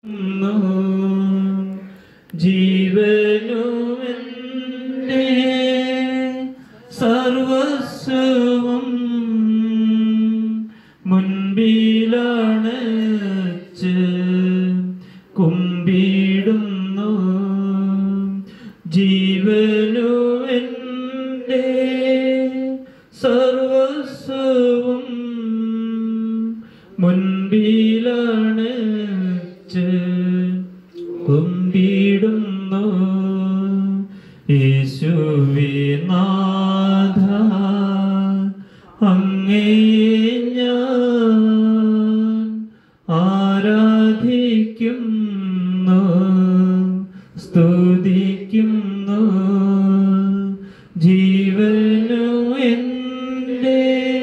ജീവനുമെന്റെ സർവസ്വവും മുൻപിലണച്ച് കുമ്പിടുന്നു. ജീവനുമെന്റെ സർവസ്വവും മുൻപിലണച്ച് കുമ്പിടുന്നു. യേശുവേ നാഥ, അങ്ങയെ ഞാൻ ആരാധിക്കുന്നു, സ്തുതിക്കുന്നു. ജീവനു എൻ്റെ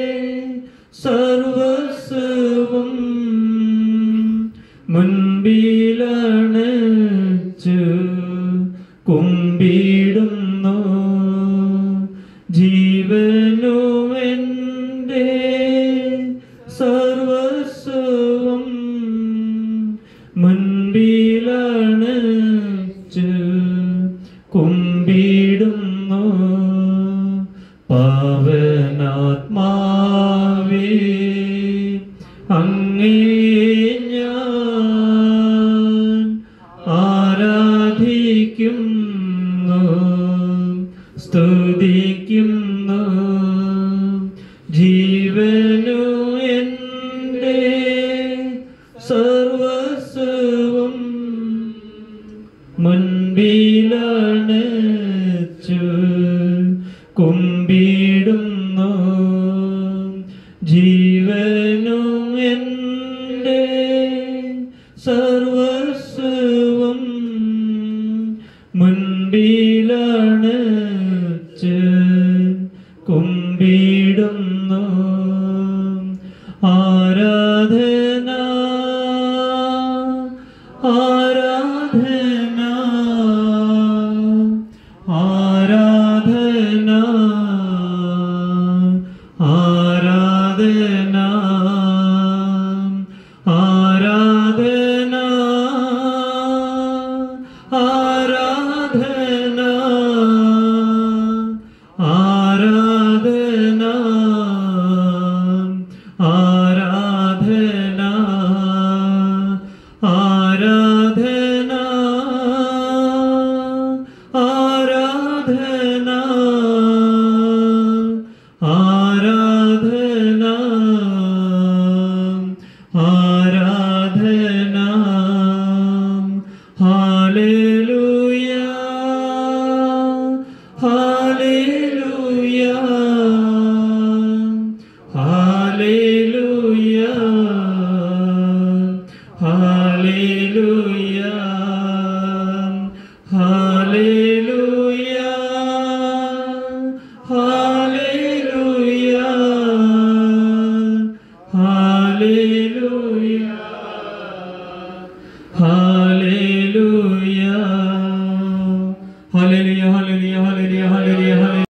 സർവസ്വവും മുൻപിലണച്ചു കുമ്പിടുന്നു. ജീവനു എൻ്റെ സർവസ്വവും മുൻപിലണച്ചു കുമ്പിടുന്നു. പാവനാത്മാവേ, അങ്ങയെ ഞാൻ ആരാധിക്കുന്നു, സ്തുതിക്കുന്നു. ജീവനു എൻ്റെ സർവസ്വവും മുൻപിലണച്ചു കുമ്പിടുന്നു. ജീവനു എൻ്റെ സർവസ്വവും മുൻപിലണച്ച് കുമ്പിടുന്നു. ആരാധന ആരാധന ആരാധന ആരാധന ആരാധന ആരാധന ആരാധന ആരാധന ആരാധന ആരാധന ആരാധന ആരാധന. ഹല്ലേലൂയ ഹല്ലേലൂയ ഹല്ലേലൂയ ഹല്ലേലൂയ ഹല്ലേലൂയ ഹല്ലേലൂയ ഹല്ലേലൂയ.